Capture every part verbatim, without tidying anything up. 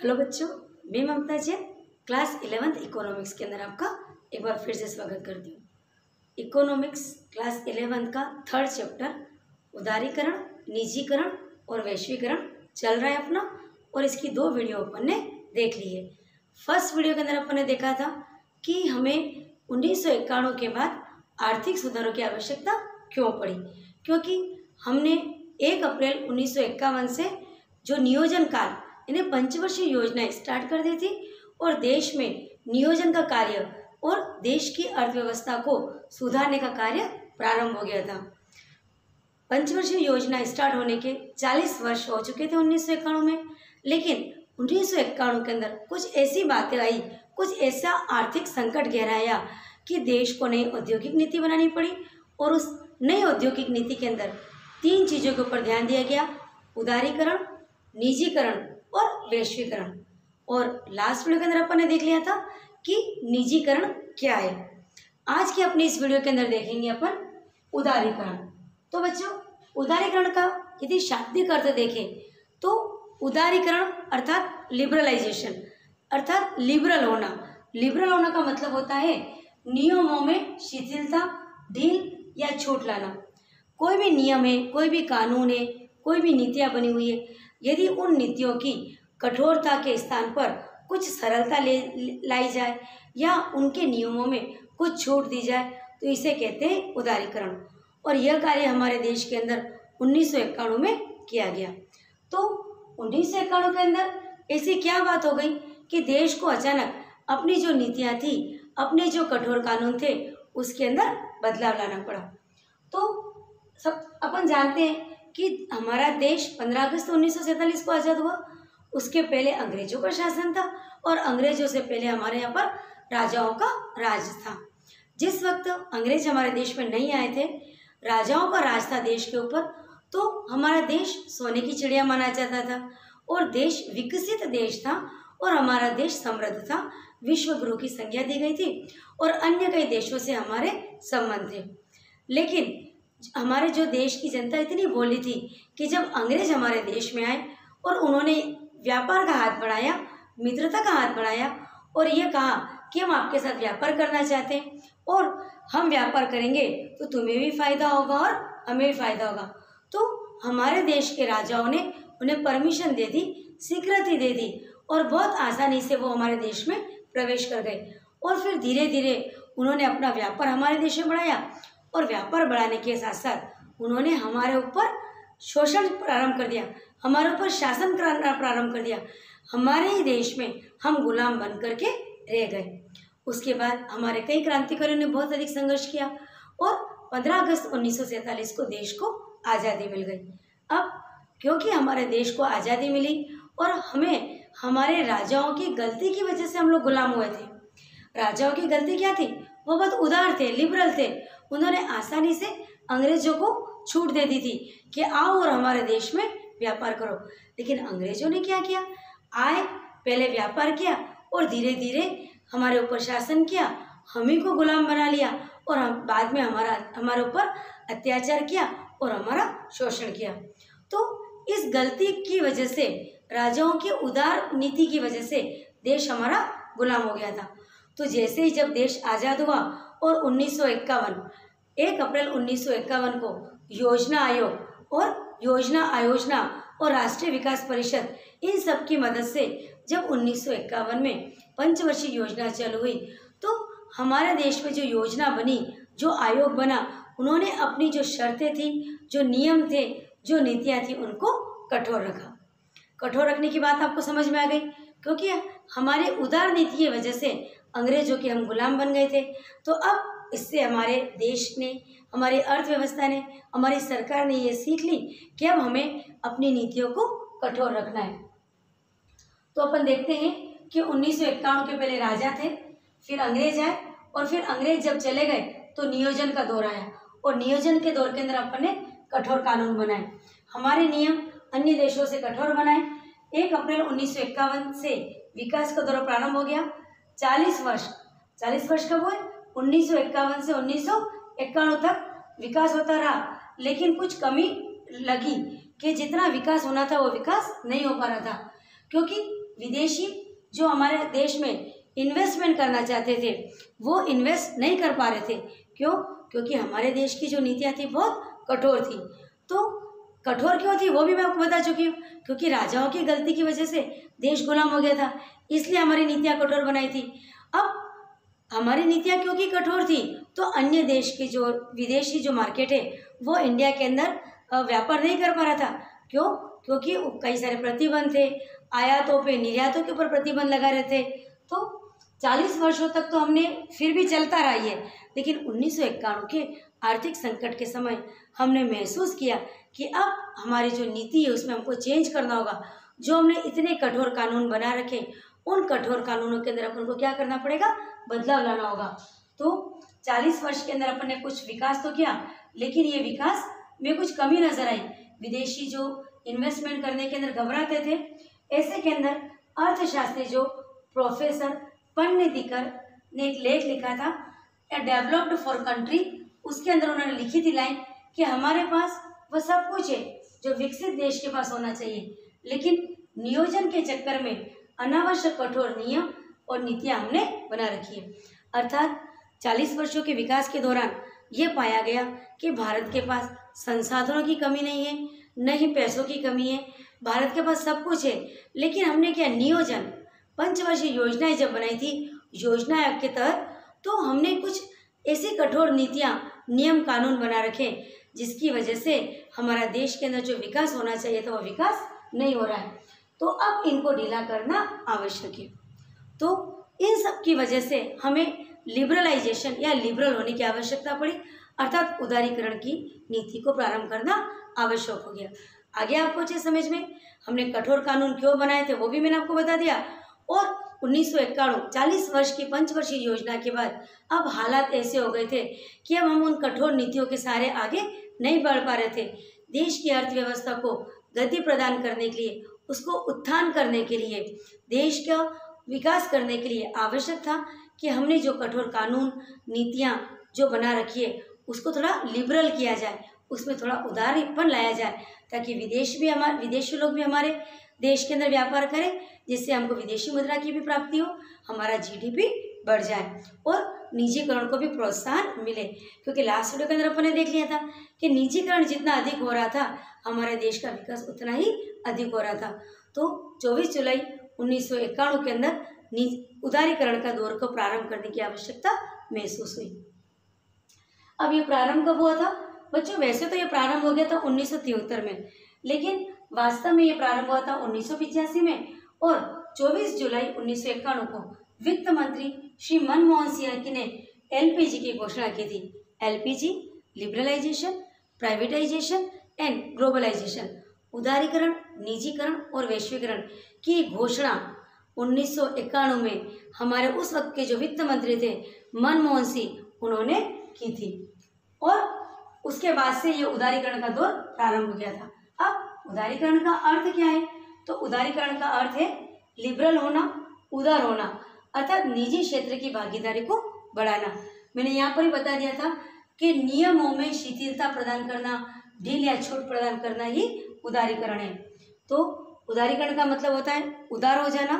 Hello बच्चों, मैं Mamta Jain class eleventh economics के अंदर आपका एक बार फिर से स्वागत करती हूँ। इकोनॉमिक्स क्लास इलेवेंथ का थर्ड चैप्टर उदारीकरण, निजीकरण और वैश्वीकरण चल रहा है अपना, और इसकी दो वीडियो अपन ने देख ली है। फर्स्ट वीडियो के अंदर अपन ने देखा था कि हमें उन्नीस सौ इक्यानवे के बाद आर्थिक सुधारों की आवश्यकता क्यों पड़ी, क्योंकि हमने एक अप्रैल उन्नीस सौ इक्यावन से जो नियोजन काल यानी पंचवर्षीय योजनाएं स्टार्ट कर दी थी और देश में नियोजन का कार्य और देश की अर्थव्यवस्था को सुधारने का कार्य प्रारंभ हो गया था। पंचवर्षीय योजना स्टार्ट होने के चालीस वर्ष हो चुके थे उन्नीस सौ इक्यानवे में, लेकिन उन्नीस सौ इक्यानवे के अंदर कुछ ऐसी बातें आई, कुछ ऐसा आर्थिक संकट गहराया कि देश को नई औद्योगिक नीति बनानी पड़ी, और उस नई औद्योगिक नीति के अंदर तीन चीज़ों के ऊपर ध्यान दिया गया: उदारीकरण, निजीकरण और वैश्वीकरण। और लास्ट वीडियो के अंदर अपन ने देख लिया था कि निजीकरण क्या है। आज की अपनी इस वीडियो के अंदर देखेंगे अपन उदारीकरण। तो बच्चों, उदारीकरण का यदि शाब्दिक अर्थ देखें तो उदारीकरण अर्थात लिबरलाइजेशन, अर्थात लिबरल होना। लिबरल होना का मतलब होता है नियमों में शिथिलता, ढील या छूट लाना। कोई भी नियम है, कोई भी कानून है, कोई भी नीतियाँ बनी हुई है, यदि उन नीतियों की कठोरता के स्थान पर कुछ सरलता ले लाई जाए या उनके नियमों में कुछ छूट दी जाए तो इसे कहते हैं उदारीकरण। और यह कार्य हमारे देश के अंदर उन्नीस सौ इक्यानवे में किया गया। तो उन्नीस सौ इक्यानवे के अंदर ऐसी क्या बात हो गई कि देश को अचानक अपनी जो नीतियाँ थी, अपने जो कठोर कानून थे, उसके अंदर बदलाव लाना पड़ा। तो सब अपन जानते हैं कि हमारा देश पंद्रह अगस्त उन्नीस सौ सैंतालीस को आज़ाद हुआ। उसके पहले अंग्रेजों का शासन था और अंग्रेजों से पहले हमारे यहाँ पर राजाओं का राज था। जिस वक्त अंग्रेज हमारे देश में नहीं आए थे, राजाओं का राज था देश के ऊपर, तो हमारा देश सोने की चिड़िया माना जाता था और देश विकसित देश था और हमारा देश समृद्ध था। विश्व गुरु की संज्ञा दी गई थी और अन्य कई देशों से हमारे संबंध थे। लेकिन हमारे जो देश की जनता इतनी भोली थी कि जब अंग्रेज हमारे देश में आए और उन्होंने व्यापार का हाथ बढ़ाया, मित्रता का हाथ बढ़ाया और ये कहा कि हम आपके साथ व्यापार करना चाहते हैं और हम व्यापार करेंगे तो तुम्हें भी फायदा होगा और हमें भी फायदा होगा, तो हमारे देश के राजाओं ने उन्हें परमिशन दे दी, स्वीकृति दे दी और बहुत आसानी से वो हमारे देश में प्रवेश कर गए। और फिर धीरे धीरे उन्होंने अपना व्यापार हमारे देश में बढ़ाया और व्यापार बढ़ाने के साथ साथ उन्होंने हमारे ऊपर शोषण प्रारंभ कर दिया, हमारे ऊपर शासन करना प्रारंभ कर दिया। हमारे ही देश में हम गुलाम बन करके रह गए। उसके बाद हमारे कई क्रांतिकारियों ने बहुत अधिक संघर्ष किया और पंद्रह अगस्त उन्नीस सौ सैंतालीस को देश को आज़ादी मिल गई। अब क्योंकि हमारे देश को आज़ादी मिली और हमें हमारे राजाओं की गलती की वजह से हम लोग गुलाम हुए थे। राजाओं की गलती क्या थी? वो बहुत उदार थे, लिबरल थे। उन्होंने आसानी से अंग्रेजों को छूट दे दी थी कि आओ और हमारे देश में व्यापार करो। लेकिन अंग्रेजों ने क्या किया? आए, पहले व्यापार किया और धीरे धीरे हमारे ऊपर शासन किया, हम ही को गुलाम बना लिया और हम बाद में हमारा हमारे ऊपर अत्याचार किया और हमारा शोषण किया। तो इस गलती की वजह से, राजाओं की उदार नीति की वजह से देश हमारा गुलाम हो गया था। तो जैसे ही जब देश आज़ाद हुआ और उन्नीस सौ इक्यावन एक अप्रैल उन्नीस सौ इक्यावन को योजना आयोग और योजना आयोजना और राष्ट्रीय विकास परिषद इन सब की मदद से जब उन्नीस सौ इक्यावन में पंचवर्षीय योजना चालू हुई, तो हमारे देश में जो योजना बनी, जो आयोग बना, उन्होंने अपनी जो शर्तें थी, जो नियम थे, जो नीतियाँ थी, उनको कठोर रखा। कठोर रखने की बात आपको समझ में आ गई, क्योंकि हमारे उदार नीति की वजह से अंग्रेजों के हम गुलाम बन गए थे। तो अब इससे हमारे देश ने, हमारी अर्थव्यवस्था ने, हमारी सरकार ने ये सीख ली कि अब हमें अपनी नीतियों को कठोर रखना है। तो अपन देखते हैं कि उन्नीस सौ इक्यावन के पहले राजा थे, फिर अंग्रेज आए और फिर अंग्रेज जब चले गए तो नियोजन का दौर आया और नियोजन के दौर के अंदर अपन ने कठोर कानून बनाए, हमारे नियम अन्य देशों से कठोर बनाए। एक अप्रैल उन्नीस सौ इक्यावन से विकास का दौर प्रारंभ हो गया। चालीस वर्ष चालीस वर्ष कब हुए? उन्नीस सौ इक्यावन से उन्नीस सौ इक्यानवे तक विकास होता रहा, लेकिन कुछ कमी लगी कि जितना विकास होना था वो विकास नहीं हो पा रहा था, क्योंकि विदेशी जो हमारे देश में इन्वेस्टमेंट करना चाहते थे वो इन्वेस्ट नहीं कर पा रहे थे। क्यों? क्योंकि हमारे देश की जो नीतियाँ थी बहुत कठोर थी। तो कठोर क्यों थी वो भी मैं आपको बता चुकी हूँ, क्योंकि राजाओं की गलती की वजह से देश गुलाम हो गया था, इसलिए हमारी नीतियाँ कठोर बनाई थी। अब हमारी नीतियाँ क्योंकि कठोर थी तो अन्य देश की जो विदेशी जो मार्केट है वो इंडिया के अंदर व्यापार नहीं कर पा रहा था। क्यों? क्योंकि कई सारे प्रतिबंध थे, आयातों पे निर्यातों के ऊपर प्रतिबंध लगा रहे थे। तो चालीस वर्षों तक तो हमने फिर भी चलता रहा है, लेकिन उन्नीस सौ इक्यानवे के आर्थिक संकट के समय हमने महसूस किया कि अब हमारी जो नीति है उसमें हमको चेंज करना होगा। जो हमने इतने कठोर कानून बना रखे उन कठोर कानूनों के अंदर अपन को क्या करना पड़ेगा, बदलाव लाना होगा। तो चालीस वर्ष के अंदर अपन ने कुछ विकास तो किया, लेकिन ये विकास में कुछ कमी नजर आई। विदेशी जो इन्वेस्टमेंट करने के अंदर घबराते थे, ऐसे के अंदर अर्थशास्त्री जो प्रोफेसर पन्नेदिकर ने एक लेख लिखा था ए डेवलप्ड फॉर कंट्री, उसके अंदर उन्होंने लिखी थी लाइन कि हमारे पास वह सब कुछ है जो विकसित देश के पास होना चाहिए, लेकिन नियोजन के चक्कर में अनावश्यक कठोर नियम और नीतियां हमने बना रखी है। अर्थात चालीस वर्षों के विकास के दौरान ये पाया गया कि भारत के पास संसाधनों की कमी नहीं है, न ही पैसों की कमी है, भारत के पास सब कुछ है, लेकिन हमने क्या नियोजन पंचवर्षीय योजनाएं जब बनाई थी योजना आयोग के तहत, तो हमने कुछ ऐसी कठोर नीतियां नियम कानून बना रखे जिसकी वजह से हमारा देश के अंदर जो विकास होना चाहिए था वो विकास नहीं हो रहा है। तो अब इनको ढीला करना आवश्यक है। तो इन सब की वजह से हमें लिबरलाइजेशन या लिबरल होने की आवश्यकता पड़ी, अर्थात उदारीकरण की नीति को प्रारंभ करना आवश्यक हो गया। आगे आपको अच्छे समझ में हमने कठोर कानून क्यों बनाए थे वो भी मैंने आपको बता दिया। और उन्नीस सौ इक्यानवे चालीस वर्ष की पंचवर्षीय योजना के बाद अब हालात ऐसे हो गए थे कि अब हम उन कठोर नीतियों के सहारे आगे नहीं बढ़ पा रहे थे। देश की अर्थव्यवस्था को गति प्रदान करने के लिए, उसको उत्थान करने के लिए, देश का विकास करने के लिए आवश्यक था कि हमने जो कठोर कानून नीतियाँ जो बना रखी है उसको थोड़ा लिबरल किया जाए, उसमें थोड़ा उदारीपन लाया जाए, ताकि विदेश भी हमारे विदेशी लोग भी हमारे देश के अंदर व्यापार करें, जिससे हमको विदेशी मुद्रा की भी प्राप्ति हो, हमारा जीडीपी बढ़ जाए और निजीकरण को भी प्रोत्साहन मिले। क्योंकि लास्ट वीडियो के अंदर अपन ने देख लिया था कि निजीकरण जितना अधिक हो रहा था हमारे देश का विकास उतना ही अधिक हो रहा था। तो चौबीस जुलाई उन्नीस सौ इक्यानवे के अंदर उदारीकरण का दौर को प्रारंभ करने की आवश्यकता महसूस हुई। अब ये प्रारंभ कब हुआ था बच्चों? वैसे तो ये प्रारंभ हो गया था उन्नीस सौ तिहत्तर में, लेकिन वास्तव में ये प्रारंभ हुआ था उन्नीस सौ पिचासी में। और चौबीस जुलाई उन्नीस सौ इक्यानवे को वित्त मंत्री श्री मनमोहन सिंह ने एलपीजी की घोषणा की थी। LPG liberalisation, privatisation and globalisation, उदारीकरण, निजीकरण और वैश्वीकरण की घोषणा उन्नीस सौ इक्यानवे में हमारे उस वक्त के जो वित्त मंत्री थे मनमोहन सिंह, उन्होंने की थी। और उसके बाद से ये उदारीकरण का दौर प्रारंभ हो गया था। अब उदारीकरण का अर्थ क्या है? तो उदारीकरण का अर्थ है लिबरल होना, उदार होना, अर्थात निजी क्षेत्र की भागीदारी को बढ़ाना। मैंने यहाँ पर ही बता दिया था कि नियमों में शिथिलता प्रदान करना, ढील या छूट प्रदान करना ही उदारीकरण है। तो उदारीकरण का मतलब होता है उदार हो जाना,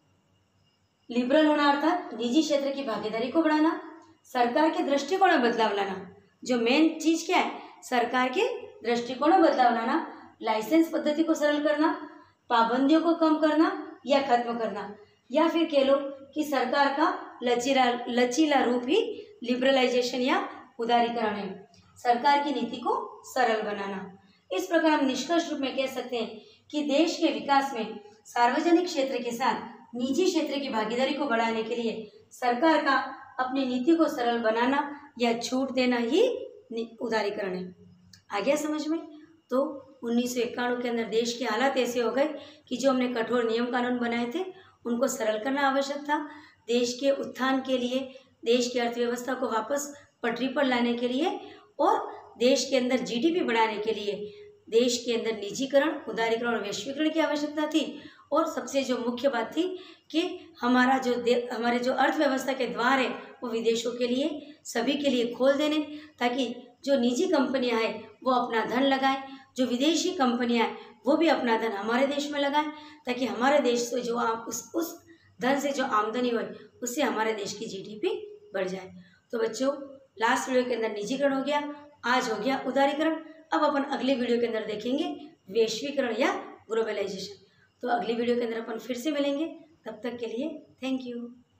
लिबरल होना अर्थात निजी क्षेत्र की भागीदारी को बढ़ाना, सरकार के दृष्टिकोण में बदलाव लाना। जो मेन चीज क्या है? सरकार के दृष्टिकोण में बदलाव लाना, लाइसेंस पद्धति को सरल करना, पाबंदियों को कम करना या खत्म करना, या फिर कह लो कि सरकार का लचीला लचीला रूप ही लिबरलाइजेशन या उदारीकरण है। सरकार की नीति को सरल बनाना। इस प्रकार हम निष्कर्ष रूप में कह सकते हैं कि देश के विकास में सार्वजनिक क्षेत्र के साथ निजी क्षेत्र की भागीदारी को बढ़ाने के लिए सरकार का अपनी नीति को सरल बनाना या छूट देना ही उदारीकरण है। आ गया समझ में? तो उन्नीस सौ इक्यानवे के अंदर देश के हालात ऐसे हो गए कि जो हमने कठोर नियम कानून बनाए थे उनको सरल करना आवश्यक था। देश के उत्थान के लिए, देश की अर्थव्यवस्था को वापस पटरी पर लाने के लिए और देश के अंदर जीडीपी बढ़ाने के लिए देश के अंदर निजीकरण, उदारीकरण और वैश्वीकरण की आवश्यकता थी। और सबसे जो मुख्य बात थी कि हमारा जो हमारे जो अर्थव्यवस्था के द्वार है वो विदेशों के लिए, सभी के लिए खोल देने, ताकि जो निजी कंपनियां हैं वो अपना धन लगाएं, जो विदेशी कंपनियां हैं वो भी अपना धन हमारे देश में लगाएं, ताकि हमारे देश से जो आप उस उस धन से जो आमदनी हो उससे हमारे देश की जीडीपी बढ़ जाए। तो बच्चों, लास्ट वीडियो के अंदर निजीकरण हो गया, आज हो गया उदारीकरण। अब अपन अगली वीडियो के अंदर देखेंगे वैश्वीकरण या ग्लोबलाइजेशन। तो अगली वीडियो के अंदर अपन फिर से मिलेंगे, तब तक के लिए थैंक यू।